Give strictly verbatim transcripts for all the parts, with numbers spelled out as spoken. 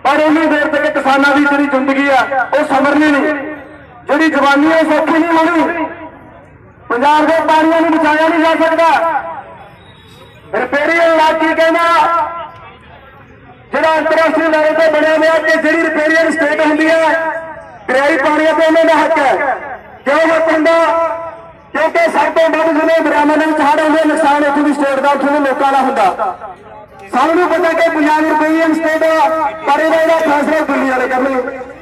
पर उन्नी देर तक किसानों की जी जिंदगी है वह समरनी नहीं, जी जवानी है सौखी नहीं होनी। पंजाब के पानियों को बचाया नहीं जा सकता। रिपेरियल इलाकी कहना जो अंतरराष्ट्रीय लेवल पर बनया हुआ कि जी रिपेरियल स्टेट होंगी है दरियाई पानियों पर उन्होंने हक है। क्यों हक होंगे? क्योंकि सब तो वध जो दरियावां के हड़ आते नुकसान उतों की स्टेट का उतों के लोगों का होंगे। सबनों पता कि पंजाब रिपेरियल स्टेट पर यह फैसला दिल्ली वाले करने।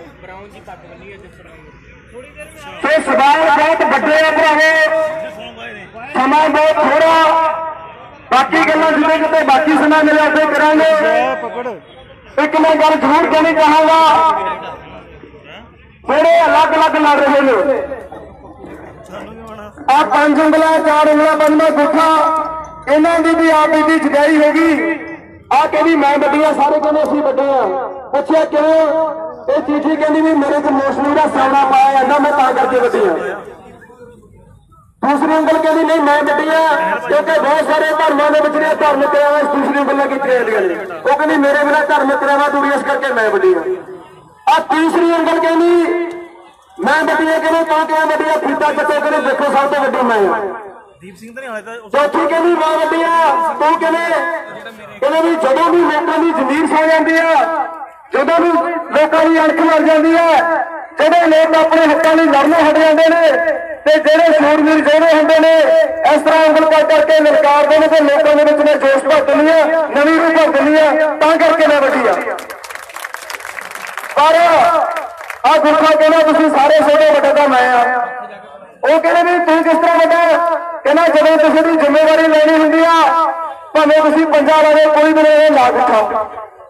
तो सवाल बहुत बड़े आ भरावो, समा बहुत थोड़ा, बाकी गल्लां जिन्हें कितने बाकी समय मिले उसे करांगे। एक मैं गल जरूर कहनी चाहूंगा, बड़े अलग अलग लड़ रहे हैं। आ पांच उंगला चार उंगला बनना गुठा इन्हों की भी आप की जगाई होगी। आ कहती मैं बड़ी हाँ, सारे कहते असं बड़े हाँ। पूछा क्यों? ये चिट्ठी कहती भी मेरे को मौसमी का सामना पाया जाता, मैं ता करके बड़ी हाँ। दूसरी उंगल कहती नहीं मैं बड़ी हाँ क्योंकि बहुत सारे धर्मों के बच्चे धार्मिक क्रियावां दूसरी उंगल की वो कहती मेरे बिना धार्मिक क्रियावां दूरी इस करके मैं बड़ी हाँ। आ तीसरी उंगल कहती मैं बड़ी हाँ, कहते तो क्या बड़ी हाँ, फीता चक्को कहते देखो सब तो बड़ी मैं हाँ। चौथी कहती मैं बड़ी हाँ, तू कहते भी जदों भी लोगों की जमीन सो जाती है, जदों भी लोगों की अणख मर जाती है, जो लोग अपने हकों लिए लड़नों हट जाते हैं ते जेड़े सूरवीर जोड़े होंगे ने इस तरह उंगल कर करके ललकारते हैं तो लोगों के मैं जोश भर दिनी है, नवी रूह भर दिनी है, तां करके मैं वड्डी आ। पर आ गुरखा कहना तुसीं सारे सोडे वड्डा तां मैं आ। वो कहते भी तू किस तरह वड्डा? कहना जदों तुसीं दी जिम्मेवारी लेनी हुंदी आ भावें तुसीं पंजाब वाले कोई भी नहीं ला उठा।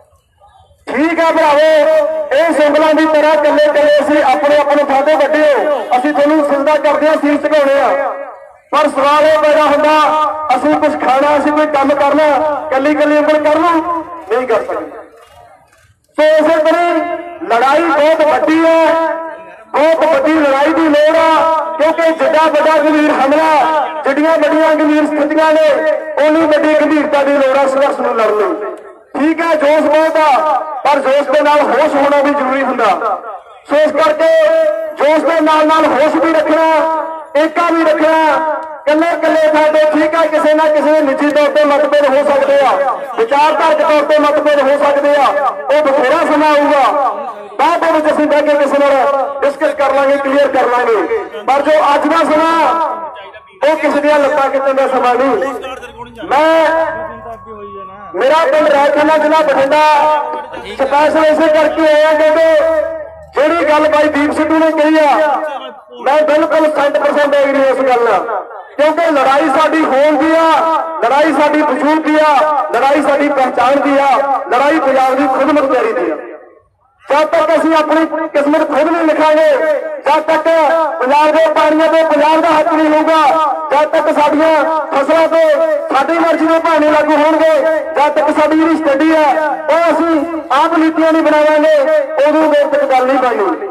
ठीक है भरावो, इस उंगलों की तरह कले कले असीं अपने अपने थां ते वड्डे हो, असीं तुहानूं सिजदा करदे हां, सीस झुकाउणे आ। पर सवाल यह पैदा हुंदा असीं कुछ खाना, असीं कोई काम करना, कली कली उंगल करना नहीं कर सकते। तो इस तरह लड़ाई बहुत वड्डी है, बहुत वड्डी लड़ाई की लोड़ आ, क्योंकि जिड्डा वड्डा गंभीर हमला, जिड्डियां वड्डियां गंभीर स्थितियां ने उन्नी वड्डी गंभीरता की लोड़ आ संघर्ष नूं लड़न। ठीक है जोश बहुत आ, पर जोश के नाल होश होना भी जरूरी हुंदा। सो इस करके जोश के नाल नाल होश भी रखना, एका भी रखना। कले कले थाते ठीक है किसी ना किसी निजी तौर पर मतभेद हो सकते हैं, विचारधारक तौर पर मतभेद हो सकते हैं, वो बथेरा समा आऊगा बाद में असीं बह के किसी डिस्कस कर लांगे, क्लीयर कर लांगे। पर जो अज का समा वो किसी दियां लत्तां खिच्चण दा समा नहीं। मैं मेरा पिंड रायखाना जिला बठिंडा स्पैशल इसे करके आया क्योंकि जी गल भाई दीप सिद्धू ने कही है मैं बिल्कुल सैंट परसेंट एग्री इस गल, क्योंकि लड़ाई साडी होंद दी आ, लड़ाई साडी वजूद दी आ, लड़ाई साडी पहचान दी आ, लड़ाई पंजाब की खुद मुख्तियारी दी आ। जब तक असीं अपनी किस्मत खुद नहीं लिखांगे, जब तक पंजाब के पानियों को पंजाब का हक नहीं होगा, जब तक साडियां फसलों को साडी मर्जी के भाव नहीं लागू होंगे, जब तक साडी जिहड़ी स्टडी है वो असीं आप नीतियां नहीं बनावांगे, उदों देर तक गल नहीं बननी।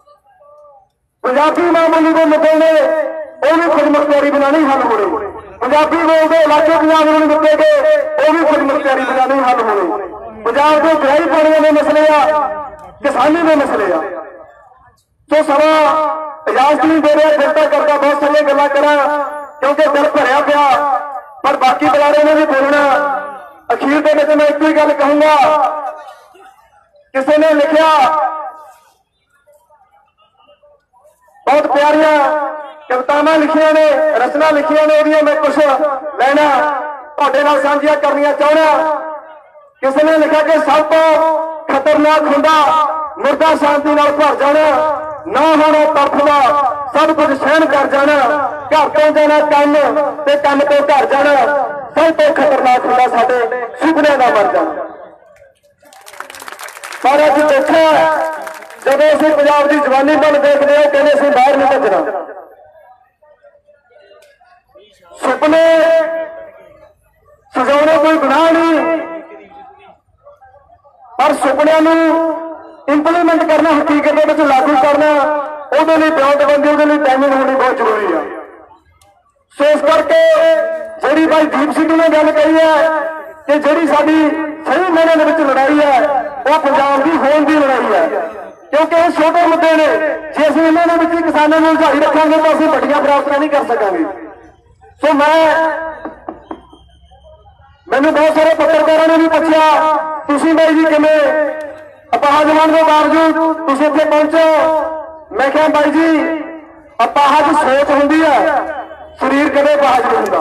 पंजाबी मां बोली के मुद्दे ने वो भी खुद मुख्तियारी बिना नहीं हल होने, पंजाबी बोलते इलाके पंजाब को नहीं मुद्दे गए वो भी खुद मुख्तियारी बिना नहीं हल होने। पंजाब के गृह पानियों के मसले आ, किसानी के मसले आ। तो समा इजाजत नहीं दे रहा, फिरता करता बहुत सारी गल्लां करा क्योंकि दिल भरिया पिया, पर बाकी बुलारे ने भी बोलना। अखीर के में मैं एक ही गल कहूंगा, किसी ने लिखा बहुत प्यारियां कवितावां लिखियां ने, रचना लिखियां ने, उहदियां मैं कुछ लेना तुहाडे नाल साझियां करनियां चाहुंदा। किसी ने लिखा कि सब तो खतरनाक हुंदा मुर्दा शांति नाल भर जाना, ना होना तड़फदा सब कुछ सहन कर जाना, घर तो जाना कम ते कम तो घर जाना, सब तो खतरनाक हुंदा साडे सुपने का मर जाना। पर असीं देखा जब असीं पंजाब की जवानी बल देखते हैं कहते असीं बाहर नहीं भजना। सुपने सजाने कोई गुनाह नहीं, पर सुपनिया इंप्लीमेंट करना, हकीकत में लागू करना, वो ब्यौतबंदी वो टाइमिंग होनी बहुत जरूरी है। सो इस करके जी भाई दीप सिद्धू ने गल कही है कि जी साडी सही मायने लड़ाई है वो पंजाब की होने की लड़ाई है, क्योंकि ये छोटे मुद्दे ने। जे असं इन्होंने किसानों को उलझाई रखेंगे तो असं बड़ियां प्राप्तियां नहीं कर सकेंगे। सो मैं मैंने बहुत सारे पत्रकारों ने भी पूछा, तुम बाई जी किमें अपाहज होने के बावजूद तुम इतने पहुंचो? मैं क्या बाई जी, अपाहज सोच होंगी है, शरीर कदे अपाहज नहीं होता।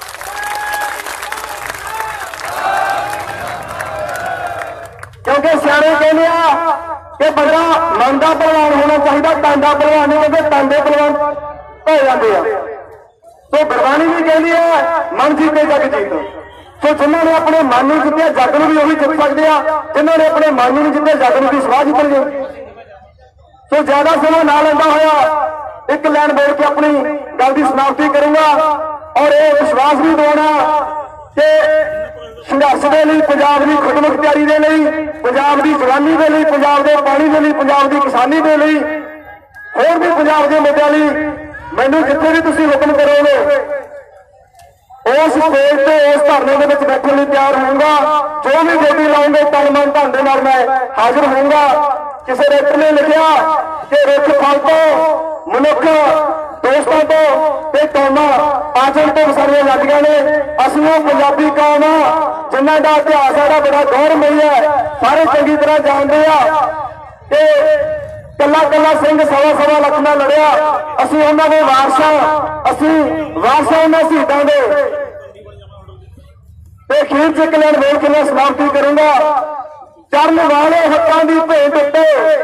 क्योंकि सियाने कहने कि बंदा मन का पहलवान होना चाहिए, तन का पहलवान नहीं, क्योंकि तन के पहलवान हो जाते हैं। तो गुरबाणी भी कहती है मन जीते जग जीत। सो जिन्होंने अपने मन में जितने जग में भी वही जित सकते हैं, जिन्होंने अपने मन में जितने जग में भी सवाह जीत गए। सो ज्यादा समय ना लेंदा होया एक लाइन बोल के अपनी गल की समाप्ति करूंगा और ये विश्वास भी दिलाना कि संघर्ष के लिए, पंजाब की खुदमुख्तियारी के लिए, पंजाब की जवानी के लिए, पंजाब के पानी के लिए, पंजाब की किसानी के लिए, होर भी पंजाब के मुद्दों लिए मैनू जिथे भी तुसीं हुक्म करोगे उस स्टेज से उस धरने के विच बैठने लिए तैयार होऊंगा। जो भी ड्यूटी लाऊंगे तन मन धन दे नाल मैं हाजिर होऊंगा। किसी राइटर ने लिखा कि रुख फल तो मनुख दोस्तों तो ते कौमां आचरण तो सारियां लगदियां ने। असीं वो पंजाबी कौम आ जिन्हां दा इतिहास साडा बड़ा गौरवमई है, सारे चंगी तरह जानते आ कि कला कला सिंह सवा सवा लख नाल लड़िया। असीं उन्हां दे वारस हां, असीं वारस हां उन्हां शहीदां दे। ते अखीर च कल्याण बोल के मैं समाप्ति करूंगा। चरण वाले हक्कां दी भेंट उत्ते,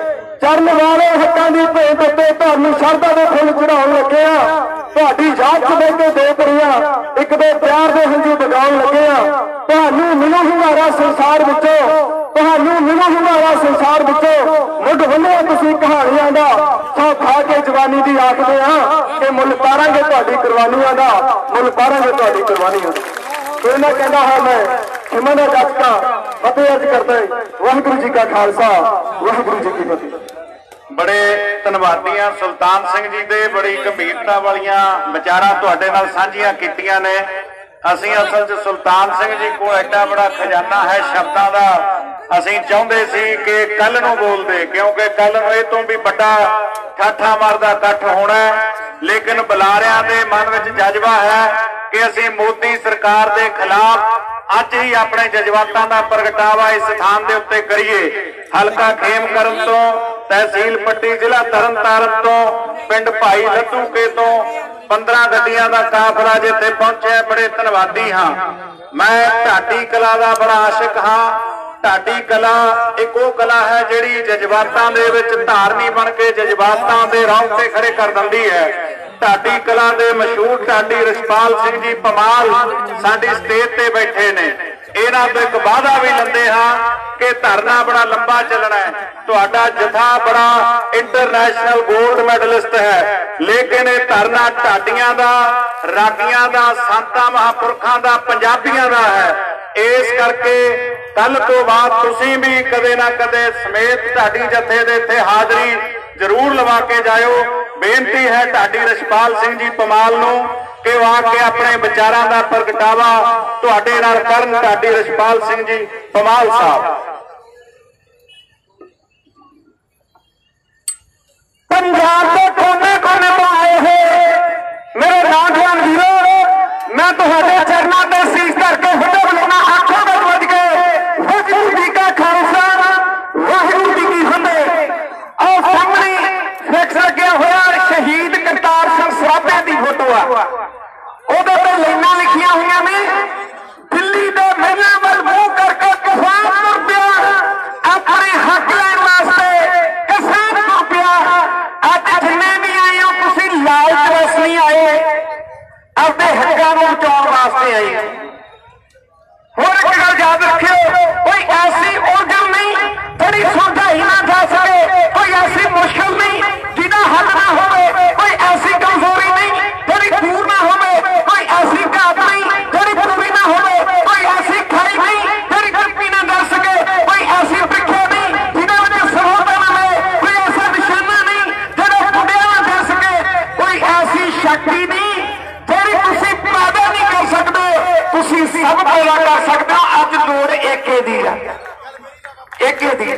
चरण वाले हक्कां दी भेंट उत्ते तुहानूं शरधा दे फुੱਲ चढ़ाउण लगे आ। तुहाडी याद च बह के दो करियां एक दो प्यार दे हंझू बगाउण लगे आ। तुहानूं मिलो हुंगारा संसार विचों, तुहानूं मिलो हुंगारा संसार विचों मुੱਢ वन्निया तुसीं कहानियां दा सौ खा के जवानी दी आखदे आ कि मुੱਲ पारांगे तुहाडी कुर्बानियां दा, मुੱਲ पारांगे तुहाडी कुर्बानियां दा। तो इन्हां कहंदा है मैं खिमा दा जसका फतेह अर्ज करदा है। वाहिगुरू जी का खालसा, वाहिगुरू जी की फतेह। बड़े धन्नवादी आ सुल्तान सिंह जी दे, बड़ी गंभीरता वालियां विचारां तुहाडे नाल सांझियां कीतियां ने। असीं असल च सुल्तान सिंह जी को एडा बड़ा खजाना है शब्दां दा, असीं चाहुंदे सी कि कल नूं बोलदे, क्योंकि कल नूं इह तों भी बड़ा ठाठा मारदा इकट्ठ होना है। लेकिन बुलारियां दे मन विच जज्बा है कि असीं मोदी सरकार दे खिलाफ अज ही अपने जज्बातां दा प्रगटावा इस स्थान दे उत्ते करिए। हलका खेमकरन तो, तहसील पट्टी, जिला तरनतारन तो, पिंड भाई लद्दूके तो पंद्रह गड्डियां दा काफला जिथे पहुंचे। बड़े धन्नवादी हाँ। मैं ढाडी कला दा बड़ा आशिक हाँ। ढाडी कला एक वो कला है जिहड़ी जज्बातां दे विच धारनी बन के जज्बातां दे रौंगटे खड़े कर दिंदी है। ढाडी कला दे मशहूर ढाडी रछपाल सिंह जी पमाल साडी स्टेज ते बैठे ने। इन्हां तो एक वादा भी लंदे हाँ कि धरना बड़ा लंबा चलना है। तुहाडा जथा बड़ा इंटरनेशनल गोल्ड मेडलिस्ट है, लेकिन यह धरना ढाडियां दा, रागियां दा, संतां महापुरखां दा, पंजाबियां दा है। इस करके कल तो बाद तुसीं भी कदे ना कदे समेत ढाडी जथे दे इत्थे हाजरी जरूर लवा के जाओ। बेनती है ढाडी रछपाल सिंह जी पमाल नूं कि वो आके अपने विचारां दा प्रगटावा तुहाडे नाल करन। ढाडी रछपाल सिंह जी पमाल साहब। पंजाब के कोने कोने तो आए हो मेरे नौजवान वीरों, मैं तुहाडे चरनां ते शीश करके हुक्म बुलाउणा, आखो बच बच के वाहिगुरू जी का खालसा, वाहिगुरू जी की फतेह। और सामने फिक्स लग्या होया शहीद करतार सिंह सराभा की फोटो आ, उहदे ते लाइनां लिखियां होईयां ने, दिल्ली दे मेले वल मूंह करके किसान तुर पिया, अपने हक लैण वास्ते किसान तुर पिया। अज जिन्ने भी आए हो तुसीं लालच वास्ते नहीं आए, अपने हकों को बचाने वास्ते आए। होर एक गल याद रखियो, कोई ऐसी उलझन नहीं जिहड़ी सुलझाई ना जा सके, कोई ऐसी मुश्किल नहीं जिहदा हल ना होवे, कोई ऐसी कमजोरी नहीं जिहड़ी दूर ना होवे, कोई ऐसी घाट नहीं जिहड़ी पूरी ना होवे, कोई ऐसी खाई नहीं जिहड़ी कल्पी ना जा सके, कोई ऐसी प्रीखिया नहीं जिहदे विच सफलता ना मिले, कोई ऐसा निशाना नहीं जिहड़ा पुंडिया ना जा सके, कोई ऐसी शक्ति नहीं जिहड़ी तुसीं पैदा नहीं कर सकदे, तुसीं सब पैदा कर सकदे हो। अज लोड़ एके दी है, ठेके दी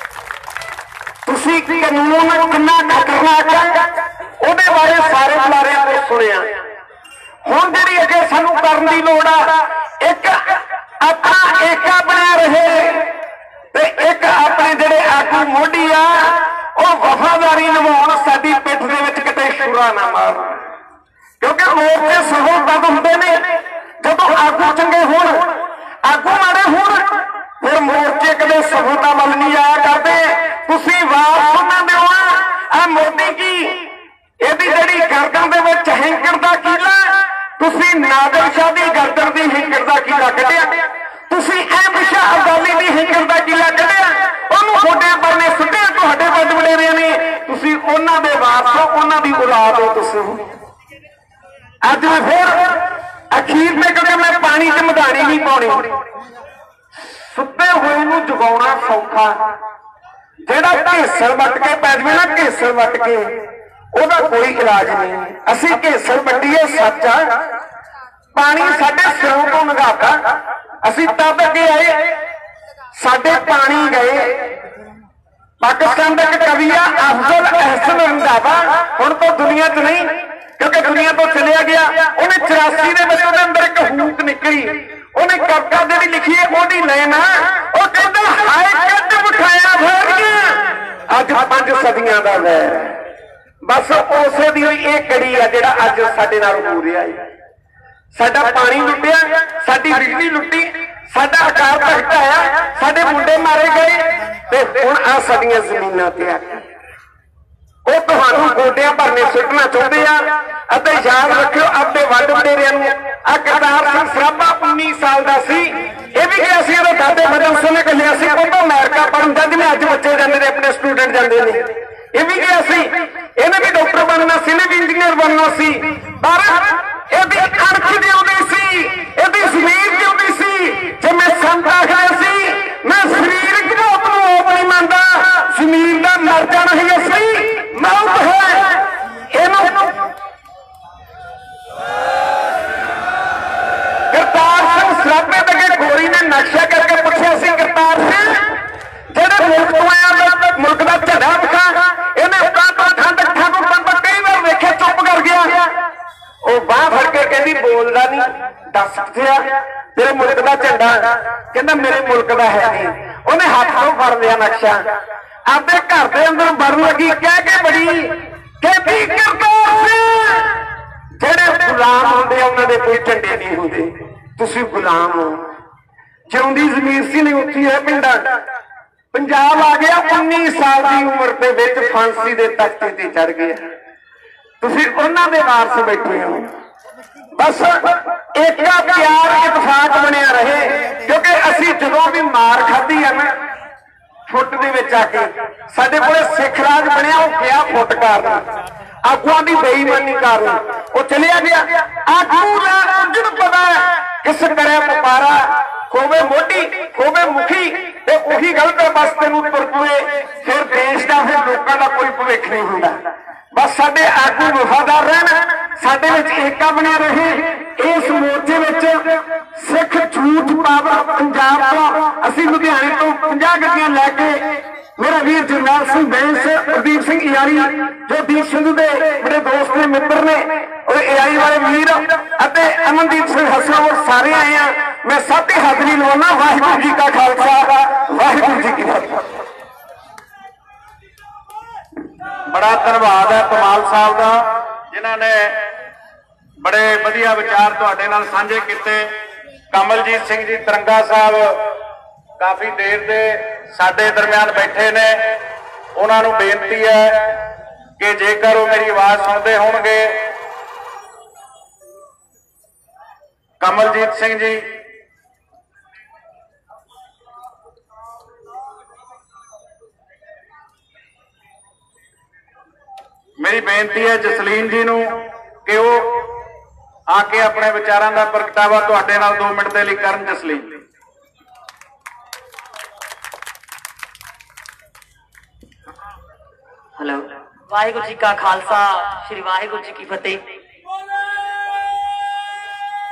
तुसी कानून कितना खतरनाक है ਉਹਦੇ बारे सारे बुलारे ने सुनिया। हुण जिहड़ी अगे सानू करन दी लोड़ आ, एक अपना एका बनया रहे ते एक अपने जिहड़े आगू मोढी आ ਉਹ वफादारी निभाउण साडी पिठ दे विच किते छुरा ना मार, क्योंकि मोर्चे सफल तद हुंदे ने जदों आगू चंगे होण, आगू माड़े होण फिर मोर्चे कदे सफलता वल नहीं आया करते। तुसीं वार सुणन दिओ आ मोदी की ਇਹਦੀ ਜਿਹੜੀ ਗਰਦਨ ਦੇ ਵਿੱਚ ਹੈਂਕੜ ਦਾ ਕੀਲਾ, ਤੁਸੀਂ ਨਾਦਰ ਸ਼ਾਹ ਦੀ ਗਰਦਨ ਦੀ ਹੈਂਕੜ ਦਾ ਕੀਲਾ ਕੱਢਿਆ, ਤੁਸੀਂ ਅਹਿਮਦ ਸ਼ਾਹ ਅਬਦਾਲੀ ਦੀ ਹੈਂਕੜ ਦਾ ਕੀਲਾ ਕੱਢਿਆ, ਉਹਨੂੰ ਤੁਹਾਡੇ ਪਰਨੇ ਸੁੱਟਿਆ ਤੁਹਾਡੇ ਵੱਡ ਵਡੇਰਿਆਂ ਨੇ, ਤੁਸੀਂ ਉਹਨਾਂ ਦੇ ਵਾਰਸ ਹੋ, ਉਹਨਾਂ ਦੀ ਔਲਾਦ ਹੋ। ਤੁਸੀਂ ਅੱਜ ਮੈਂ ਫਿਰ ਅਖੀਰ ਤੇ ਕਿਉਂਕਿ ਮੈਂ ਪਾਣੀ 'ਚ ਮਧਾਣੀ ਨਹੀਂ ਪਾਉਣੀ, ਸੁੱਤੇ ਹੋਏ ਨੂੰ ਜਗਾਉਣਾ ਸੌਖਾ, ਜਿਹੜਾ ਘੇਸਰ ਵੱਟ ਕੇ ਪੈ ਜਾਵੇ ਨਾ, ਘੇਸਰ ਵੱਟ ਕੇ ਉਹਦਾ ਕੋਈ ਇਲਾਜ ਨਹੀਂ। ਅਸੀਂ ਘੇਸਰ ਵੱਟੀਏ ਸੱਚ ਆ, ਪਾਣੀ ਸਾਡੇ ਸਿਰੋਂ ਤੋਂ ਲੰਘਾਤਾ, ਅਸੀਂ ਤਦ ਅੱਗੇ ਆਏ, ਸਾਡੇ ਪਾਣੀ ਗਏ। ਪਾਕਿਸਤਾਨ ਦਾ ਇੱਕ ਕਵੀ ਆ ਅਫਜ਼ਲ ਅਹਿਸਨ ਰੰਧਾਵਾ, ਹੁਣ ਤੋਂ ਦੁਨੀਆ 'ਚ ਨਹੀਂ ਕਿਉਂਕਿ ਦੁਨੀਆ ਤੋਂ ਚਲਿਆ ਗਿਆ। ਉਹਨੇ ਚੁਰਾਸੀ ਦੇ ਵਿੱਚ ਉਹਦੇ ਅੰਦਰ ਇੱਕ ਹੂਕ ਨਿਕਲੀ, ਉਹਨੇ ਕਵਿਤਾ ਜਿਹੜੀ ਲਿਖੀ ਹੈ ਉਹਦੀ ਲੈਣਾ, ਉਹ ਕਹਿੰਦਾ ਹਾਏ ਕੱਢ ਬਿਠਾਇਆ ਫੇਰੀਆਂ ਅੱਜ ਪੰਜ ਸਦੀਆਂ ਦਾ ਵੈਰ। बस उसे दी ये कड़ी है जिहड़ा अज साडे नाल हो रहा है। साडा पानी लुटिया, साडी बिजली लुटी, साडा आकार घटाया, साडे मुंडे मारे गए ते हुण आ साडीआं ज़मीनां ते आ गए। ਉਹ ਤੁਹਾਨੂੰ ਗੋਡਿਆਂ ਭਰਨੇ ਸੁੱਟਣਾ ਚਾਹੁੰਦੇ ਆ। ਅਤੇ ਯਾਦ ਰੱਖਿਓ ਆਪਣੇ ਵੱਡ ਵਡੇਰਿਆਂ ਨੂੰ, ਆ ਕਰਤਾਰ ਸਿੰਘ ਸਰਾਭਾ ਉੱਨੀ ਸਾਲ ਦਾ ਸੀ, ਇਹ ਵੀ ਕਿਹਾ ਸੀ ਇਹਦੇ ਦਾਦੇ ਮਦਨ ਸਿੰਘ ਨੇ ਕਹਿਆ ਸੀ ਉਹ ਅਮਰੀਕਾ ਪੜਨ ਜਾਂਦੇ ਨੇ, ਅੱਜ ਬੱਚੇ ਜਾਂਦੇ ਨੇ, ਆਪਣੇ ਸਟੂਡੈਂਟ ਜਾਂਦੇ ਨੇ। ਇਹ ਵੀ ਕਿਹਾ ਸੀ ਇਹਨੇ ਵੀ ਡਾਕਟਰ ਬਣਨਾ ਸੀ, ਇਹਨੇ ਵੀ ਇੰਜੀਨੀਅਰ ਬਣਨਾ ਸੀ, ਪਰ ਇਹਦੀ ਅਣਖ ਜਿਉਂਦੀ ਸੀ, ਇਹਦੀ ਜ਼ਮੀਰ ਜਿਉਂਦੀ ਸੀ। ਜੇ ਮੈਂ ਸੰਤ ਆਖਿਆ ਸੀ ਮੈਂ ਸਰੀਰਕ ਮੌਤ ਨੂੰ ਮੌਤ ਨਹੀਂ ਮੰਨਦਾ, ਜ਼ਮੀਰ ਦਾ ਮਰ ਜਾਣਾ ਹੀ ਅਸਲੀ ਮੌਤ ਹੈ। ਇਹਨੂੰ ਕਰਤਾਰ ਸਿੰਘ ਸਰਾਭੇ ਦੇ ਅੱਗੇ ਗੋਰੀ ਨੇ ਨਕਸ਼ਾ ਕਰਕੇ ਪੁੱਛਿਆ ਸੀ, ਕਰਤਾਰ ਸਿੰਘ ਜਿਹੜੇ ਮੁਲਕ ਤੋਂ ਆਇਆ ਮੁਲਕ ਦਾ ਝੰਡਾ ਵਿਖਾ, ਇਹਨੇ ਉਤਾਂ ਤੋਂ ਠੰਡ ਅੱਖਾਂ ਤੋਂ ਬੰਦਾ ਕਈ ਵਾਰ ਵੇਖਿਆ ਚੁੱਪ ਕਰ ਗਿਆ। ਉਹ ਬਾਹ ਫੜ ਕੇ ਕਹਿੰਦੀ ਬੋਲਦਾ ਨਹੀਂ, ਦੱਸ ਕਿੱਥੇ ਆ ਤੇਰੇ ਮੁਲਕ ਦਾ ਝੰਡਾ? ਕਹਿੰਦਾ ਮੇਰੇ ਮੁਲਕ ਦਾ ਹੈ ਨਹੀਂ। ਉਹਨੇ ਹੱਥ ਤੋਂ ਫੜ ਲਿਆ ਨਕਸ਼ਾ, ਆਪਦੇ ਘਰ ਦੇ ਅੰਦਰ ਵੜਨ ਲੱਗੀ, ਕਹਿ ਕੇ ਬੜੀ ਕਹਿੰਦੀ ਕਰਤਾਰ ਸਿੰਘ ਜਿਹੜੇ ਗੁਲਾਮ ਹੁੰਦੇ ਉਹਨਾਂ ਦੇ ਕੋਈ ਝੰਡੇ ਨਹੀਂ ਹੁੰਦੇ, ਤੁਸੀਂ ਗੁਲਾਮ ਹੋ। ਜਿਉਂਦੀ ਜ਼ਮੀਰ ਸੀ ਨਹੀਂ ਉੱਠੀ ਹੈ ਪਿੰਡਾਂ। पंजाब आ गया उन्नीस साल की उम्र के विच फांसी के तख्ते ते चढ़ गया, तुसीं उन्हां दे वारस बैठे हो। बस एक प्यार इतफाक बनिया रहे, क्योंकि असीं जदों भी मार खाधी है ना फुट दे विच आके, साडे कोले सिख राज बनिया, वो गया फुट कारण आगूआं दी बेईमानी कारण वो चलिया गया। आगू दा उजड़ पता किस करे व्यापारा होवे मोटी होवे मुखी ते उही गलत रस्ते नूं तुर पवे, फिर देश दा फिर लोकां दा कोई भविख नहीं हुंदा। बस साडे आगू वफादार रहन, साडे विच एकता बनिया रहे। इस मोर्चे विच सिख झूठ पावर पंजाब तो असीं लुधियाणे तो पचास गड्डियां लैके मेरा वीर जरनैल सिंह बैंस, प्रदीप सिंह इयाली जो दीप सिंधु के बड़े दोस्त ने मित्र ने, और इयाली वाले वीर अते अमनदीप सिंह हसन और सारे आए हैं। मैं सब की हाजरी लवाना। वाहिगुरू जी का खालसा, वाहिगुरू जी की फतेह। बड़ा धन्यवाद है कमाल साहब का, जिन्होंने बड़े वधिया विचार तुहाडे नाल साझे किए। कमलजीत सिंह जी तरंगा साहब काफ़ी देर दे साडे दरम्यान बैठे ने, उन्होंने बेनती है कि जेकर वो मेरी आवाज़ सुनते होणगे, कमलजीत सिंह जी मेरी बेनती है जसलीन जी नूं कि वो आके अपने विचारों का प्रगटावा तुहाडे नाल दो मिनट के लिए करन। जसलीन हेलो, वाहिगुरू जी का खालसा, श्री वाहिगुरू जी की फतेह।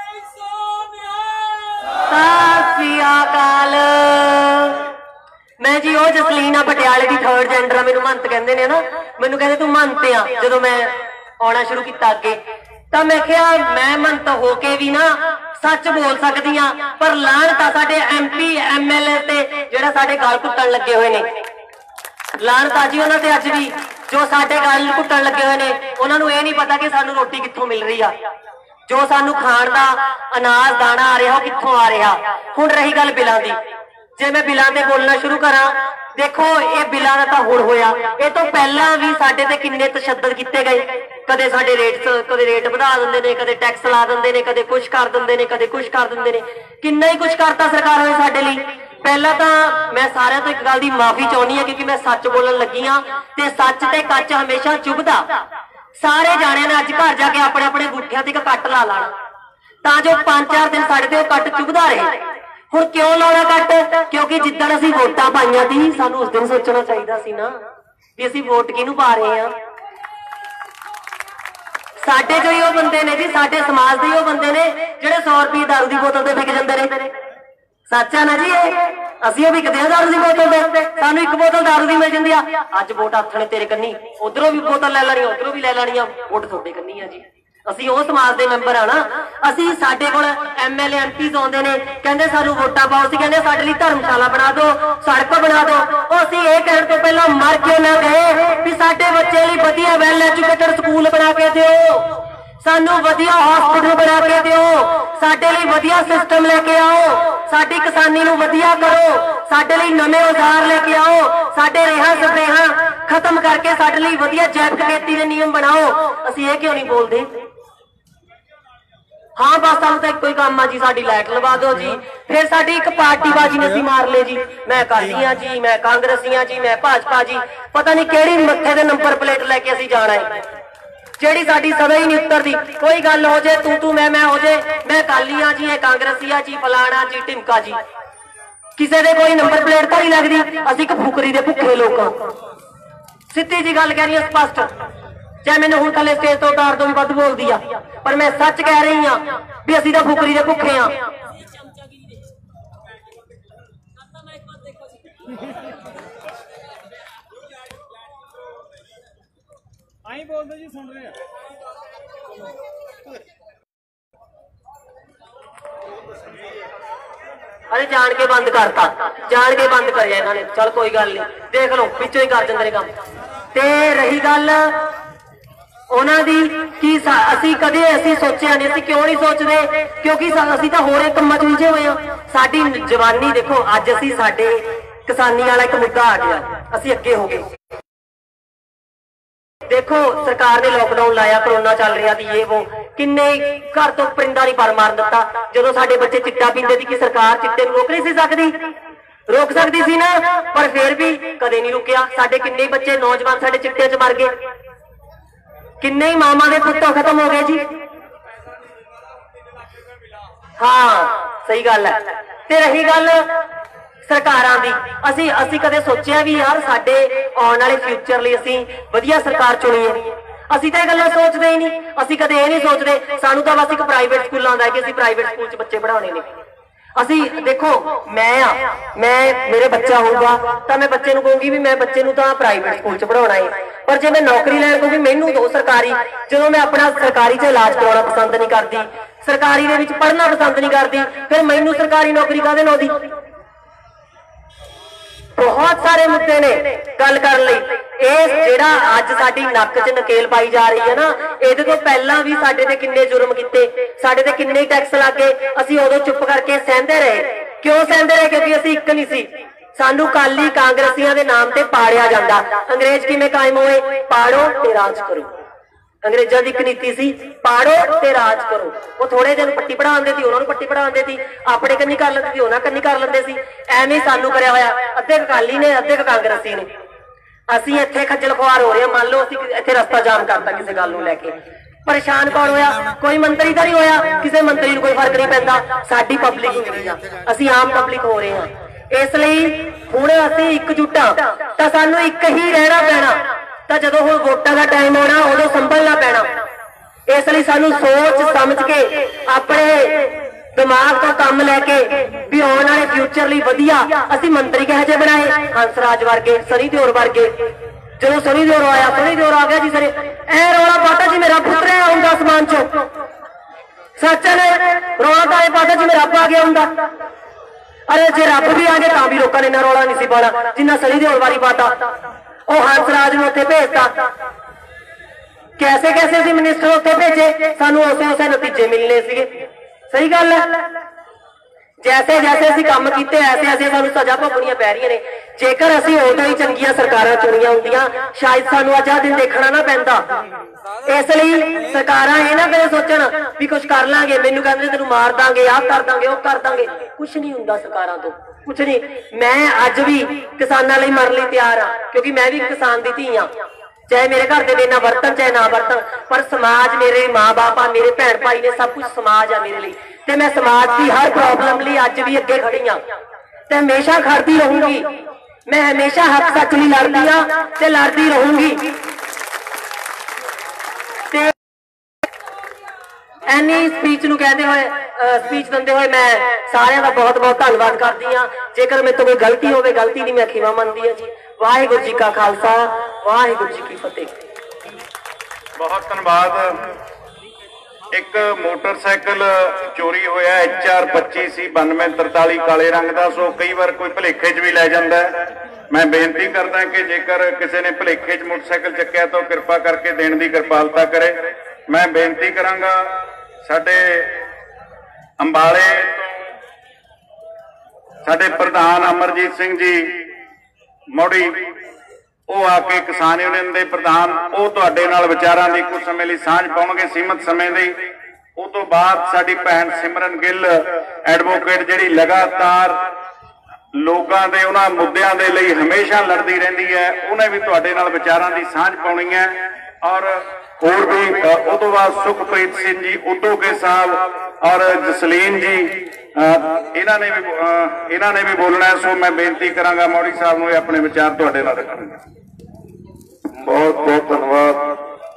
सत श्री अकाल। मैं मैं जी वो जसलीन आ पटियाले की थर्ड जेंडर आ, मैनू महंत कहते ने ना, मैनू कहते तू महंत आ। जो मैं आना शुरू किया अगे तो मैं क्या मैं महंत होके भी ना सच बोल सकती हाँ, पर लानता साडे M P M L A ते जिहड़ा साडे गल घुट्टण लगे हुए ने, लानता जी उन्हां ते अज भी जो साडे गल घुट्टण लगे हुए ने, उन्होंने ये नहीं पता कि सानू रोटी कित्थों मिल रही आ, जो सानू खाण दा अनाज दाना आ रहा कित्थों आ रहा। हुण रही गल बिलां दी, जे मैं बिलां ते बोलना शुरू करा, देखो ये बिलां दा तां हुण होया, ये तो पहला भी साडे ते किन्ने तशद्दद कीते गए, कदे साडे रेट कदे रेट वधा दिंदे ने, कदे टैक्स ला दिंदे ने, कदे कुछ कर दिंदे ने, कदे कुछ कर दिंदे ने, किन्ना ही कुछ करता सरकार ने साडे लई। पहला तो मैं सारिਆਂ तो एक गल दी माफी चाहनी है, क्योंकि मैं सच बोलन लगी हाँ, ते सच ते कच हमेशा चुभदा। सारे जाने ने अज घर जाके अपने अपने गुठियां ते कट ला लाना, तां जो पांच चार दिन साडे ते कट चुभदा रहे। हुण क्यों लाउणा कट? क्योंकि जिद्दण असीं वोटां पाईआं सी, सानू उस दिन सोचना चाहिदा सी ना भी असीं वोट किहनूं पा रहे हैं। साडे जो ही वो बंदे ने जी, साडे समाज दे ही वो बंदे ने जिहड़े सौ रुपये दारू दी बोतल ते विक जांदे ने। सच है ना जी, असीं विकदे हां दारू दी बोतल ते, सानू एक बोतल दारू दी मिल जांदी आ। अज वोट हत्थ ने तेरे कन्नी, उधरों भी बोतल लै लैणी, उधरों भी लै लैणी, वोट तुहाडे कन्नी आ जी। असीं उह समाज दे मैंबर आ ना, असीं साडे कोल एम एल ए एम पीज़ आउंदे ने, कहंदे सानू वोटां पाओ, असीं कहंदे साडे लई धर्मशाला बना दो, सड़क बना दो। ओह असीं इह कहण तों पहिलां मर क्यों ना गए भी साडे बच्चे लई वधिया वैल एजुकेटेड स्कूल बना के दिओ, सानू वधिया हॉस्पिटल बना के दिओ, साडे लई वधिया सिस्टम लेके आओ, साडी किसानी नूं वधिया करो, साडे लई नਵੇਂ औजार लेके आओ, साडे रेहां स्प्रेहां खत्म करके साडे लई वधिया जैविक खेती दे नियम बनाओ। असीं इह क्यों नहीं बोलदे? हाँ बस सानू तां इक्को ही काम आ जी, साडी लाइट लवा दो जी, फिर साडी एक पार्टीबाजी ने असीं मार ले जी, मैं अकाली हां जी, मैं कांग्रेसी हां जी, मैं भाजपा जी, पता नहीं किहड़ी मत्थे दे नंबर प्लेट लैके असीं जाना है, ਜਿਹੜੀ ਸਾਡੀ ਸਦਾ ਹੀ ਨਹੀਂ ਉਤਰਦੀ। ਕੋਈ ਗੱਲ ਹੋ ਜੇ ਤੂੰ ਤੂੰ ਮੈਂ ਮੈਂ ਹੋ ਜੇ, ਮੈਂ ਅਕਾਲੀ ਆ ਜੀ, ਇਹ ਕਾਂਗਰਸੀ ਆ ਜੀ, ਫਲਾਣਾ ਜੀ, ਢਿਮਕਾ ਜੀ, ਕਿਸੇ ਦੇ ਕੋਈ ਨੰਬਰ ਪਲੇਟ ਤਾਂ ਨਹੀਂ ਲੱਗਦੀ। ਅਸੀਂ ਇੱਕ ਫੁਕਰੀ ਦੇ ਭੁੱਖੇ ਲੋਕ ਆ, ਸਿੱਧੀ ਜੀ ਗੱਲ ਕਹਿ ਰਹੀ ਹਾਂ, ਸਪਸ਼ਟ, ਚਾਹੇ ਮੈਨੂੰ ਹੁਣ ਥੱਲੇ ਸਟੇਜ ਤੋਂ ਉਤਾਰ ਤੋਂ ਵੀ ਵੱਧ ਬੋਲਦੀ ਆ, ਪਰ ਮੈਂ ਸੱਚ ਕਹਿ ਰਹੀ ਹਾਂ ਵੀ ਅਸੀਂ ਤਾਂ ਫੁਕਰੀ ਦੇ ਭੁੱਖੇ ਆ। आई बोल दो जी, सुन रहे हैं। अरे जान के बंद करता, जान के बंद कर इन्होंने, चल कोई गल नहीं, देख लो पिछों ही कर देंगे ने काम। ते रही गल उन्हां दी कि असीं कदे असीं सोचिया नहीं, असीं क्यों नहीं सोचते? क्योंकि असीं तां होर कामां च उलझे हुए हां। साडी जवानी देखो, अज असीं साडे किसानी वाला एक मुद्दा आ गया, असीं अगे हो गए। देखो सरकार ने लॉकडाउन लाया, कोरोना चल रहा थी, ये वो किन्ने घर तो परिंदा नहीं पर मार दिता। जो साडे बच्चे चिट्टा पींदे सी, कि सरकार चिट्टे नूं रोक नहीं सी सकदी, रोक सकती सी ना, पर फिर भी कदे नहीं रुकिया। साडे किन्ने बच्चे नौजवान साडे चिट्टे च मर गए, किन्ने मामा दे पुत्त खत्म हो गए जी। हाँ सही गल है। ते रही गल सरकारां दी, असी असी कदे सोचिया भी यार साडे आउण वाले फ्यूचर लई असी वधिया सरकार चुणीए? असी तां इह गल्लां सोचदे ही नहीं, असी कदे इह नहीं सोचदे। सानू तां बस एक प्राइवेट स्कूल आउंदा है कि असी प्राइवेट स्कूल च बच्चे पढ़ाउणे ने। असी देखो मैं आ मैं मेरे बच्चा होगा तो मैं बच्चे नूं कहूंगी भी मैं बच्चे नूं तां प्राइवेट स्कूल च पढ़ाउणा है, पर जे मैं नौकरी लैण कहूंगी मैनूं दो सरकारी, जदों मैं अपना सरकारी च इलाज कराउणा पसंद नहीं करदी, सरकारी दे विच पढ़ना पसंद नहीं करदी, फिर मैनूं सरकारी नौकरी काहदे नाल दी? बहुत सारे मुद्दे ने गल कर लई। इस जेड़ा अज साडी नक च नकेल पाई जा रही है ना, इहदे तो पहला भी साडे ते किन्ने जुर्म कीते, साडे ते किन्ने टैक्स लागे, असीं उदों चुप करके सहंदे रहे। क्यों सहंदे रहे? क्योंकि असीं इक नहीं सी, सानू काली कांग्रेसियां दे नाम ते पाड़िया जांदा। अंग्रेज किवें कायम होए? पाड़ो ते राज करो। अंग्रेजां दी इक नीति सी, पाड़ो ते राज करो। वो थोड़े दिन पट्टी पढ़ाउंदे सी, उन्हां नूं पट्टी पढ़ाउंदे सी, अपने कन्नी कर लैंदे सी, उन्हां कन्नी कर लैंदे सी। एवें सानू करया होया, अद्धे अकाली ने अद्धे कांग्रेसी ने। असीं इत्थे खज्जल खुआर हो रहे हां। मान लो असीं इत्थे रस्ता जाम करता किसी गल नूं लैके, परेशान कौन होया? कोई मंत्री तां नहीं होया, किसी मंत्री नूं कोई फर्क नहीं पैंदा। साडी पब्लिक हो रही आ, असीं आम पब्लिक हो रहे हां। इसलिए हुण असीं एकजुट हां तां सानू एक ही रहना पैना, तो जो हुण वोटां दा टाइम आना उदों संभलना पैना। इसलिए सानू सोच समझ के अपने दिमाग तो काम लैके भी आने वाले फ्यूचर लिए वधिया असीं मंत्री किहो जिहे बनाए, हंसराज वर्गे, सनी देओल वर्गे। जो सनी देओल आया, सनी देओल आ गया जी सरे ए रौला पाता जी मेरा पुत्र है आउंदा आसमान चो, सच ने रौला तो ये पाता जी मेरा रब आ गया हुंदा। अरे जे रब भी आ गए तां भी लोकां ने इन्ना रौला नहीं सी पाना जिन्ना सनी देओल वारी पाता। वो हंसराज नूं उत्थे भेजता, कैसे कैसे सी मिनिस्टर उत्थे भेजे, सानू उसे उसे नतीजे मिलने सीगे। सही गल है, जैसे जैसे असीं काम कीते ऐसे ऐसे सानू सजा भोगणियां पै रही ने। जेकर असीं उदों ही चंगियां सरकारां चुनियां हुंदियां शायद सानू अज आ दिन देखना ना पैंदा। इसलिए सरकारां ये ना कदे सोचण भी कुछ कर लांगे, मैनू कहंदे तैनू मार दांगे, आ कर दांगे, ओ कर दांगे, कुछ नहीं हुंदा सरकारां तो कुछ नहीं। मैं अज भी किसानां लई मरन लई तैयार हाँ, क्योंकि मैं भी किसान दी धी हाँ। चाहे मेरे घर के मेरे ना बरतन चाहे ना बरतन, पर समाज मेरे माँ बाप आ, मेरे भैन भाई ने, सब कुछ समाज आ मेरे लिए। ते मैं समाज की हर प्रॉब्लम लिए अज भी अगे खड़ी हाँ ते हमेशा खड़ती रहूंगी। मैं हमेशा हक सच लिए लड़ती हाँ ते लड़ती रहूंगी। ते एनी स्पीच नूं कहते हुए स्पीच दिंदे हुए मैं सारिਆਂ ਦਾ बहुत बहुत धन्यवाद करती हाँ। जेकर मेरे तो कोई गलती होवे, गलती नहीं मैं खिमा मनदी हाँ जी। वाहिगुरू जी का खालसा, वाहिगुरू जी की फतेह। बहुत धन्यवाद। एक मोटरसाइकिल चोरी होया एच आर पच्ची सी बानवे तरताली काले रंग का, सो कई बार कोई भुलेखे च भी लै जाता है। मैं बेनती करदा कि जेकर किसी ने भुलेखे च मोटरसाइकिल चक्या तो कृपा करके देने की कृपालता करे। मैं बेनती करांगा साडे अंबाले साडे प्रधान अमरजीत सिंह जी मोड़ी वो आके किसान यूनियन के प्रधान वो तुहाडे नाल विचारां दी कुछ समय लिए सांझ पाउणगे, सीमित समय दी। उस तो बाद साडी भैन सिमरन गिल एडवोकेट जिहड़ी लगातार लोकां दे उन्हां मुद्दिआं दे लई हमेशा लड़दी रहिंदी है, उन्हें भी तुहाडे नाल विचारां दी सांझ पाउणी है। और होर भी उस तो बाद सुखप्रीत सिंह जी उदो के साहब और जसलीन जी इन्हां ने भी इन्हां ने भी बोलना है। सो मैं बेनती करांगा मौड़ी साहब नूं अपने विचार तुहाडे नाल रखण। बहुत बहुत धन्यवाद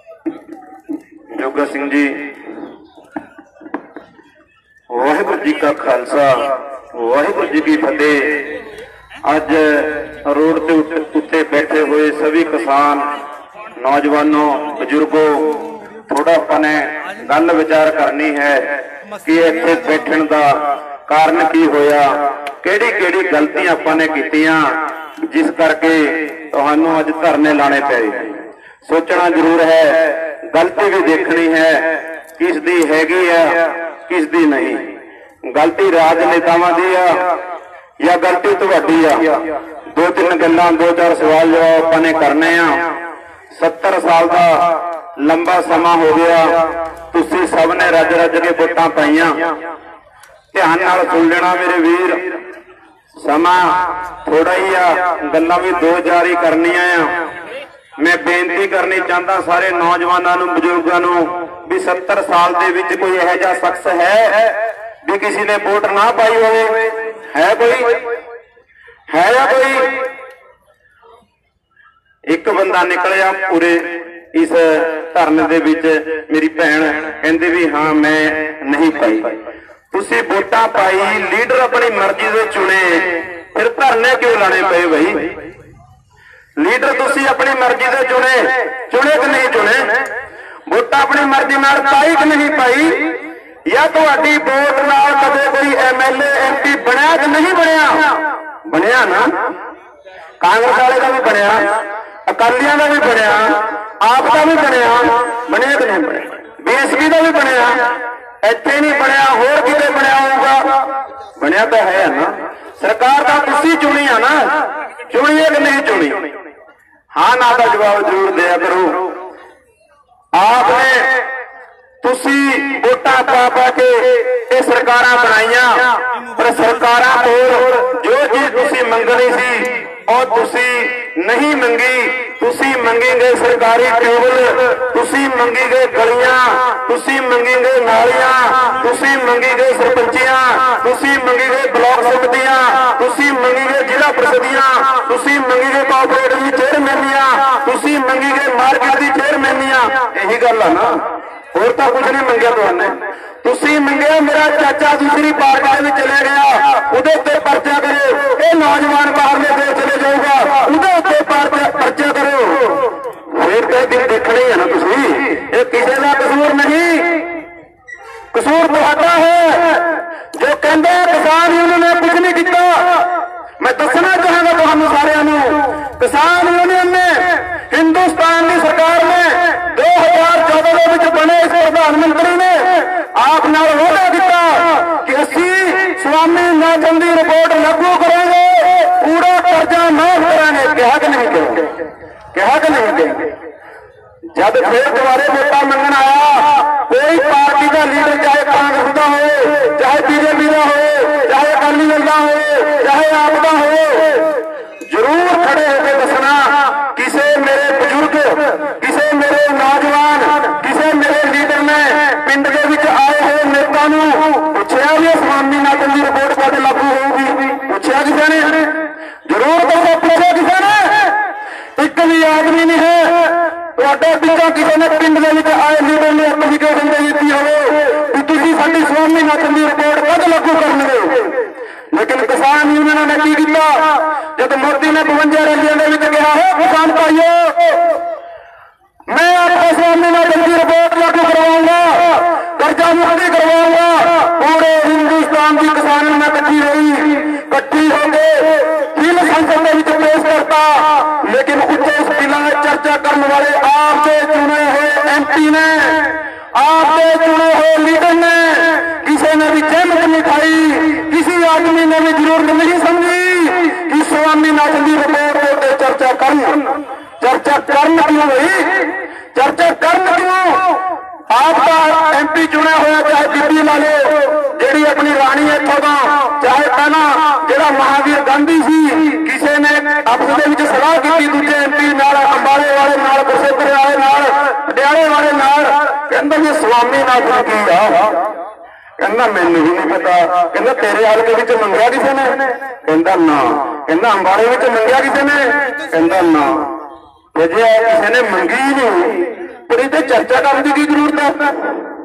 जोगा सिंह जी। वाहिगुरू जी का खालसा, वाहिगुरू जी की फतेह। अज रोड के उत्ते बैठे हुए सभी किसान नौजवानों बुजुर्गों, थोड़ा अपने गल विचार करनी है कि इत्थे बैठण दा कारण की होया, केड़ी केड़ी गलतियां आपां ने कीतियां जिस करके तुहानू अज धरने लाने पे। सोचना जरूर है, गलती भी देखनी है किस दी हैगी है किस दी नहीं। गलती राजनेतावां दी आ या गलती तुहाडी आ? दो तीन गल्लां दो चार सवाल जवाब आपां ने करने आ। सत्तर साल का लंबा समा हो गया, तुसी सब ने रज रज के वोटां पाईयां। ध्यान नाल सुन लेना मेरे वीर, समा थोड़ा ही आ, गल्लां भी दो चार ही करनियां आ। मैं बेनती करनी चाहता सारे नौजवानों नूं, बजुर्गों नूं भी सत्तर साल दे विच कोई इहो जिहा शख्स है भी किसी ने वोट ना पाई होवे? है कोई? है या कोई? एक बंदा निकलिया पूरे इस धरने दे विच, मेरी भैन कहंदी भी हाँ मैं नहीं पाई। तुसी वोटां पाई, लीडर अपनी मर्जी से चुने, फिर धरने क्यों लाने पे भाई? लीडर तुसी अपनी मर्जी से चुने चुने कि नहीं चुने? वोटां अपनी मर्जी नाल पाई कि नहीं पाई? या तुहाडी वोट नाल कदे कोई M L A M P बनया कि नहीं बनया? बनया ना, कांग्रेस वाले का भी बनया, अकालियां का भी बनया, आप का भी बनया, बनया कि नहीं बनया? बी एस पी का भी बनया, इत्थे नहीं बनया होर किते बनया होगा? बनया तो है ना। सरकार का तुसी चुनी है ना, चुनी है कि नहीं चुनी? हाँ ना का जवाब जरूर दिया करो। आपने तुसी वोटां पा पा के ये सरकारां बनाईयां, पर सरकारां कोल जो चीज तुसी मंगनी सी और तुसी नहीं मंगी। तुसी मंगी गए सरकारी ट्यूबल, तुसी मंगी गए गलियां, तुसी मंगी गए नालियां, तुसी मंगी गए सरपंचियां, तुसी मंगी गए ब्लॉक समितियां, तुसी मंगी गए जिला परिषदियां, तुसी मंगी गए कॉर्पोरेट दी चेयरमैनियां, तुसी मंगी गए मार्केट दी चेयरमैनियां। यही गल है ना, होर तो कुछ नहीं मंगया तुहाने। ਤੁਸੀਂ ਮੰਗਿਆ ਮੇਰਾ ਚਾਚਾ ਦੂਸਰੀ ਪਾਰਟੀ ਵਿੱਚ ਚਲੇ ਗਿਆ, ਉਹਦੇ ਉੱਤੇ ਪਰਚਾ ਕਰੋ। ਇਹ ਨੌਜਵਾਨ ਬਾਹਰਲੇ ਦੇਸ਼ ਚਲੇ ਜਾਊਗਾ, ਉਹਦੇ ਉੱਤੇ ਪਰਚਾ ਕਰੋ। ਫਿਰ ਤਾਂ ਦਿਨ ਦੇਖਣੇ ਹੈ ਨਾ ਤੁਸੀਂ, ਇਹ ਕਿਸੇ ਦਾ ਕਸੂਰ ਨਹੀਂ, ਕਸੂਰ ਤੁਹਾਡਾ ਹੈ। ਜੋ ਕਹਿੰਦੇ ਕਿਸਾਨ ਯੂਨੀਅਨ ਨੇ ਕੁਝ ਨਹੀਂ ਕੀਤਾ, ਮੈਂ ਦੱਸਣਾ ਚਾਹਾਂਗਾ ਤੁਹਾਨੂੰ ਸਾਰਿਆਂ ਨੂੰ, ਕਿਸਾਨ ਯੂਨੀਅਨ ਨੇ ਹਿੰਦੁਸਤਾਨ ਦੀ ਸਰਕਾਰ ਨੇ ਦੋ ਹਜ਼ਾਰ ਚੌਦਾਂ ਦੇ ਵਿੱਚ ਬਣੇ ਇਸ ਪ੍ਰਧਾਨ ਮੰਤਰੀ ਨੇ ਆਪ ਨਾਲ ਵਾਅਦਾ ਕੀਤਾ ਕਿ ਅਸੀਂ ਸਵਾਮੀਨਾਥਨ ਦੀ ਰਿਪੋਰਟ ਲਾਗੂ ਕਰਾਂਗੇ, ਪੂਰਾ ਕਰਜ਼ਾ ਮਾਫ ਕਰਾਂਗੇ। ਕਿਹਾ ਕਿ ਨਹੀਂ ਕਿਹਾ? ਕਿਹਾ ਕਿ ਨਹੀਂ ਕਿਹਾ? जब फिर दोबारे वोटा मंगन आया, कोई पार्टी का लीडर चाहे कांग्रेस का हो, चाहे बीजेपी का हो, चाहे अकाली दल का हो, चाहे आप का हो, जरूर खड़े होकर दसना किसे मेरे बुजुर्ग, किसे मेरे नौजवान, किसे मेरे लीडर ने पिंड के विच आए हुए नेता पूछया भी स्वामीनाथन की रिपोर्ट कद लागू होगी? पूछया किसी ने? जरूर दसो, पूछा किसी ने? एक भी आदमी नहीं है पिछा किसी ने पिंड के आए लीडर ने एप्लीकेशन दे दी हो कि तुम साडी स्वामीनाथन की रिपोर्ट कद लागू करनगे। लेकिन किसान यूनियन ने की किया, जब मोदी ने बवंजा रैलियों के कहा है किसान भाइयों मैं आपको स्वामीनाथन की रिपोर्ट लागू करवाऊंगा, कर्जा मुक्ति करवाऊंगा, पूरे हिंदुस्तान की किसान में कट्ठी हुई, कट्ठी होकर बिल संसद में पेश करता। लेकिन उच्च बिल में चर्चा करने वाले आपसे चुने हुए एम पी ने, आपसे चुने हुए लीडर ने किसी ने भी जहमत नहीं खाई, किसी आदमी ने भी जरूरत नहीं समझी कि स्वामीनाथन की रिपोर्ट पर चर्चा करन। चर्चा करन क्यों भाई? चर्चा करन क्यों? आपका एम पी चुना हुआ चाहे बीबी ला लो, जी अपनी राणी है इतों का, चाहे पहला जो महावीर गांधी सी, किसी ने आपस में सलाह की दूजे एम पी अंबाले वाले नाल, कुरुक्षेत्र वाले नाल, पटियाले वाले नाल, कहता जी स्वामीनाथन की आ, कहना मैनू भी नहीं पता, कहना तेरे हल्के विच मंगया किसी ने? कहता ना। कहना अंबाले विच मंगया किसी ने? कहता ना। जे किसी ने मंगी नहीं पर इतने चर्चा करने की जरूरत है?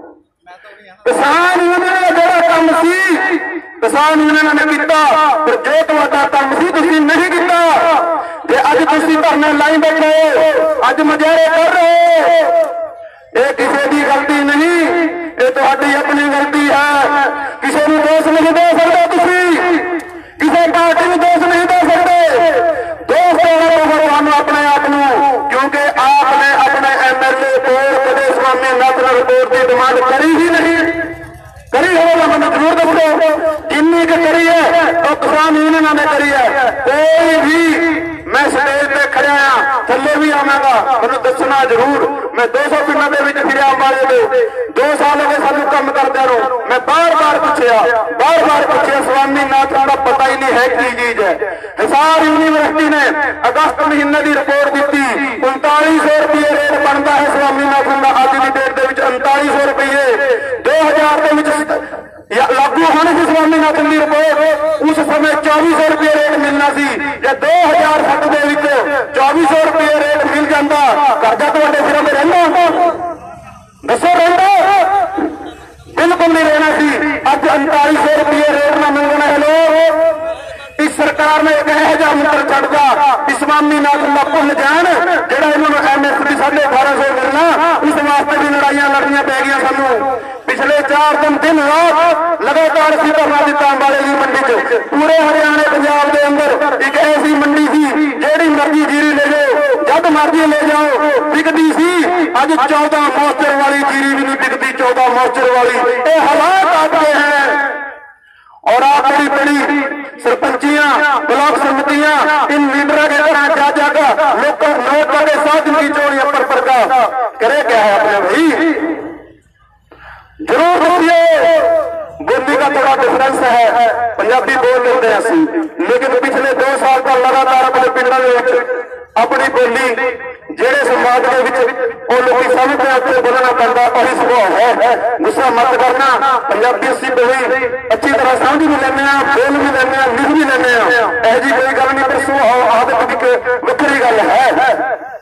किसान यूनियन का जो काम सी किसान यूनियन ने किया, पर जो तुम्हारा काम सी तुसीं नहीं किया। जे अज तुसीं धरने लाई बैठे हो, अज मुजाहरे कर रहे हो, ये किसी की गलती नहीं, ये तुम्हारी अपनी गलती है। किसी को दोष नहीं दे सकते, तुसीं किसी पार्टी को दोष नहीं दे सकते। दोष देना होगा अपने आप को, क्योंकि आपने अपने एम एल ए को कदे स्वामीनाथन रिपोर्ट की डिमांड करी ही नहीं। करी होगा मैंने जरूर दसो, जिन्नी की करी है तो किसान यूनियन ने करी है। कोई भी मैं स्टेज पे खड़ा हाँ, थले भी आवागा, मैं दसना जरूर। मैं दो सौ पिंडों के विच फिरिया अंबाले दे, दो साल हो गए सानू काम करदे नु। मैं बार बार पूछया बार बार पूछया स्वामीनाथन का पता ही नहीं है की चीज है। हिसार यूनिवर्सिटी ने अगस्त महीने की रिपोर्ट दी, उनताली सौ रुपये रेट बनता है स्वामीनाथन का। अज की डेट के उनताली सौ रुपये दो हजार के लागू होने से स्वामीनाथन की रिपोर्ट उस समय चौबीस सौ रुपये रेट मिलना सी, या दो हजार सत्त के चौबीस सौ रुपये रेट मिल जाता, कर्जा तो सिरों में रहना दसो रहता? बिल्कुल नहीं रहना सी। अज उनताली सौ रुपये रेट ना मिलना है लोग। इस सरकार ने एक ऐसा मंत्र छड़ता स्वामीनाथन का भुल जान, जो इन्होंने एम एस पी साढ़े अठारह सौ मिलना, उस वास्ते भी लड़ाइयां लड़नियां पै गई सानू। पिछले चार दिन दिन रात लगातार असीं धरना दिता अंबाले की मंडी च। पूरे हरियाणे पंजाब के अंदर एक ऐसी मंडी सी जेड़ी मर्जी जीरी ले जाओ, जब मर्जी ले जाओ, बिकती सी। अज चौदह मॉइस्चर वाली जीरी भी नहीं बिकती, चौदह मॉइस्चर वाली। ये हालात आते हैं। और आप बड़ी बड़ी सरपंचियां, ब्लॉक समितियां इन लीडर के तरह जा जाकर लोग नोट करके सात दिन की चोरियां पर पर का करे क्या है अपने भाई? जरूर दसिए। बोली का थोड़ा डिफरेंस है, पंजाबी बोल लेते हैं असी, लेकिन पिछले दो साल का लगातार अपने पिंडों में अपनी बोली जेड़े समाज के लोग समझते हैं बोलना पड़ता, वही स्वभाव है। गुस्सा मत करना। पंजाबी असी बोली अच्छी तरह समझ भी लेने, बोल भी लेने, लिख भी लेने, ऐसी कोई गल नहीं, पर स्वभाव आदत की वक्री गल है।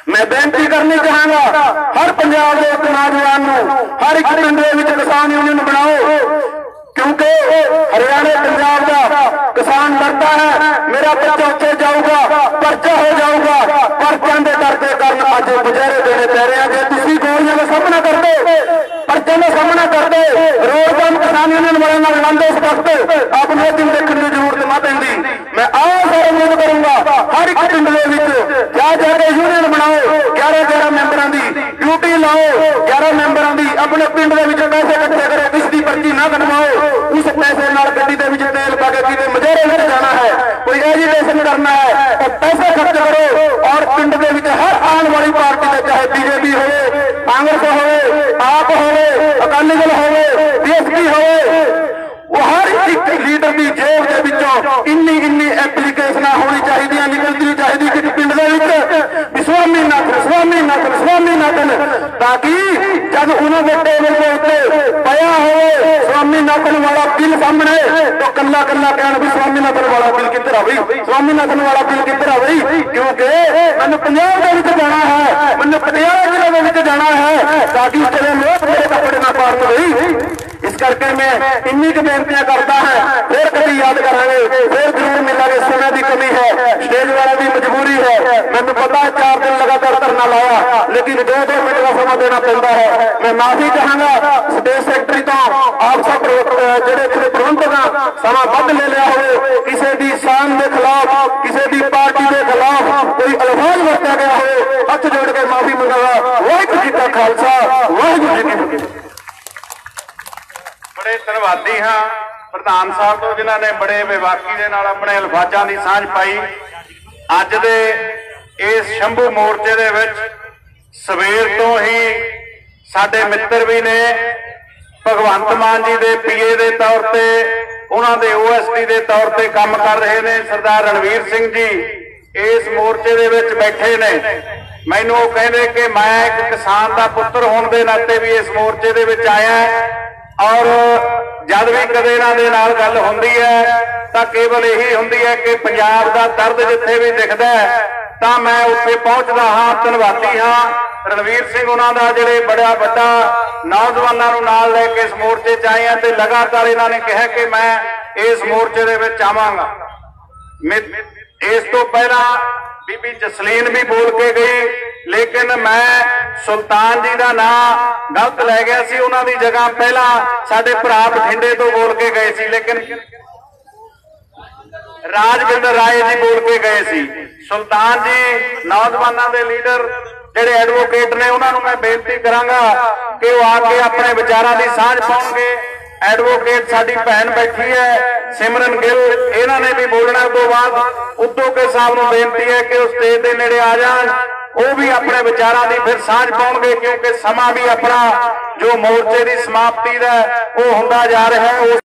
मैं बेनती करनी चाहांगा हर पंजाब के नौजवान नूं हर एक पिंड दे विच किसान यूनियन बनाओ, क्योंकि हरियाणा पंजाब का किसान डरता है मेरा बच्चा उत्थे जाऊगा पर्चा हो जाऊगा, पर्चों के डरते कारण अज गुजारे देने पै रहे हैं। जे तुसीं गोलियां का सामना करते पर्चों का सामना करते रोड बंद किसान यूनियन वाले नाल लड़ते उस वक्त अपने दिन देखने की जरूरत ना पैंदी। मैं आस और उम्मीद करूंगा हर एक पिंड दे विच जा जाके यूनियन बनाओ, ग्यारह ग्यारह मैंबरां दी ड्यूटी लाओ, ग्यारह मैंबरां दी अपने पिंड दे विच पैसे इकट्ठे करो, किसी की पर्ची ना कटवाओ, उस पैसे नाल गड्डी दे विच तेल पा के किते मजेरे विच जाना है, कोई एजुकेशन करना है तो पैसे खर्च करो। और पिंड दे विच हर आने वाली पार्टी दे चाहे बीजेपी हो, कांग्रेस हो, आप हो, अकाली दल हो, बीएसपी हो, वो हर एक लीडर की जेब के विचों इन्नी इन्नी एप्लीकेशन होनी चाहिए निकलनी चाहिए कि पिंड दे विच स्वामीनाथन स्वामीनाथन स्वामीनाथन, ताकि जब उन्होंने टेबल के उत्ते पया हो स्वामीनाथन वाला बिल सामने तो कला कला कहना भी स्वामीनाथन वाला बिल किधर आ गई, स्वामीनाथन वाला बिल किधर आ गई, क्योंकि मैंने पंजाब के विच जाना है, मैंने पटियाला जिले के विच जाना है, ताकि चले लोग मेरे कपड़े ना पार गई। इस करके मैं इन्नी की बेनतियां करता है, फिर कभी याद करेंगे, फिर जरूर मिलेंगे। समय की कमी है, स्टेज वाले की मजबूरी है, मैंने पता है चार दिन लगातार धरना लाया लेकिन दो दो मिनट का समय देना पड़ता है। मैं माफी चाहूंगा स्टेज सेक्रेटरी तो आप सब जेडे इतने प्रबंधक समा बद ले लिया हो, किसी की शान के खिलाफ किसी की पार्टी के खिलाफ कोई अल्फाज वरत्या गया हो, हथ जोड़ के माफी मंगागा। वाहिगुरू जी का खालसा वाहिगुरू जी की फतेह। बड़े धन्यवादी हाँ प्रधान साहब तो जिन्हों ने बड़े बेबाकी दे नाल अपने अल्फाजां की सांझ पाई। अज दे इस शंभू मोर्चे दे विच सवेर तो ही साडे मित्र भी ने भगवंत मान जी दे पीए दे तौर ते उन्हां दे ओएसडी दे तौर ते काम कर रहे ने सरदार रणवीर सिंह जी इस मोर्चे दे विच बैठे ने। मैनू वो कहंदे कि मैं एक किसान का पुत्र होने के नाते भी इस मोर्चे दे विच आया और जब भी कदे इन्हां दे नाल गल हुंदी है तां केवल यही हुंदी है कि पंजाब दा दर्द जिथे भी दिखदा है तां मैं उत्थे पहुंचदा हाँ, धन्नवादी हाँ। रणवीर सिंह उन्हां दा जिहड़े बड़ा वड्डा नौजवानां नूं नाल लैके इस मोर्चे च आए हैं ते लगातार इन्हां ने कहा कि मैं इस मोर्चे दे विच आवांगा। इस तो पहला बीबी जसलीन भी बोल के गई लेकिन मैं सुल्तान जी का नाम गलत लै गया सी, उन्हां दी जगह पहला साडे भरा बठिंडे तो बोल के गए सी, लेकिन राजविंदर राय जी बोल के गए सी। सुल्तान जी नौजवानों के लीडर जिहड़े एडवोकेट ने उन्होंने मैं बेनती करांगा कि वो आके अपने विचारों की सांझ पाउणगे। एडवोकेट साडी भैन बैठी है सिमरन गिल, इन्हों ने भी बोलना। तो बाद उद्धव के साहब को बेनती है कि उस स्टेज के नेड़े आ जान, वो भी अपने विचारों की फिर सांझ पाउणगे, क्योंकि समा भी अपना जो मोर्चे की समाप्ति का वो हुंदा जा रहा है।